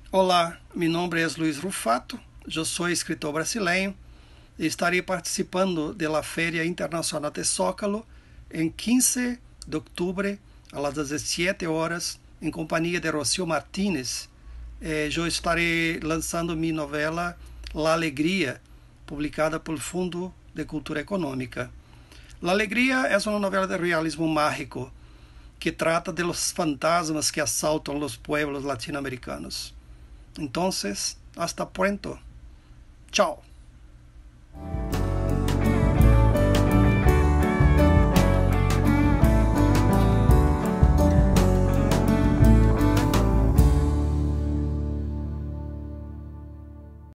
Olá, meu nome é Luiz Rufato, eu sou escritor brasileiro e estarei participando da Feira Internacional de Zócalo em 15 de outubro, às 17 horas, em companhia de Rocío Martínez. Eu estarei lançando minha novela La Alegria, publicada pelo Fundo de Cultura Econômica. La Alegria é uma novela de realismo mágico que trata de los fantasmas que assaltam os pueblos latino-americanos. Entonces, hasta pronto. Chao.